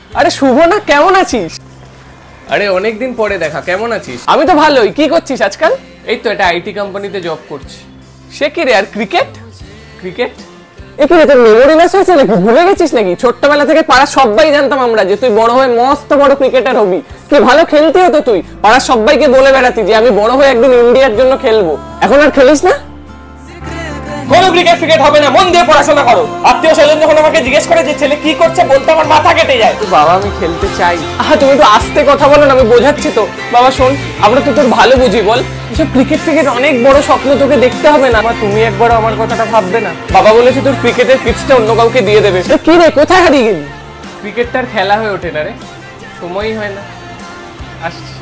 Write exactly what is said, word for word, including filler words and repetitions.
আরে শুভ না, কেমন আছিস? আরে অনেকদিন পরে দেখা, কেমন আছিস? আমি তো ভালোই। কি করছিস আজকাল? এই তো একটা আইটি কোম্পানিতে জব করছি। সে কি রে? আর ক্রিকেট ক্রিকেট? এ কি রে, তোর মেমোরি লস হয়েছে নাকি? ভুলে গেছিস নাকি? ছোট্টবেলা থেকে পাড়ার সবাই জানতাম আমরা যে তুই বড় হয়ে মস্ত বড় ক্রিকেটার হবি। কি ভালো খেলতি হতো তুই, পাড়ার সবাইকে বলে বেড়াতি যে আমি বড় হয়ে একদিন ইন্ডিয়ার জন্য খেলবো। এখন আর খেলিস না? কোনো ক্রিকেট ক্রিকেট হবে না, মন দিয়ে পড়াশোনা করো। আত্মীয় স্বজন যখন আমাকে জিজ্ঞেস করে যে ছেলে কি করছে, বলতে আমার মাথা কেটে যায়। তো বাবা আমি খেলতে চাই। আহা তুমি তো আস্তে কথা বলো না, আমি বোঝাচ্ছি তো। বাবা শোন, আমরা তো তোর ভালো বুঝি, বল এসব ক্রিকেট ক্রিকেট অনেক বড় স্বপ্ন, তোকে দেখতে হবে না। মা তুমি একবার আমার কথাটা ভাববে না? বাবা বলেছে তোর ক্রিকেটের কিটসটা অন্য কাউকে দিয়ে দেবে। কি রে, কোথায় হারিয়ে গেলি? ক্রিকেটটার খেলা হয়ে ওঠে না রে, সময়ই হয় না। আসছি।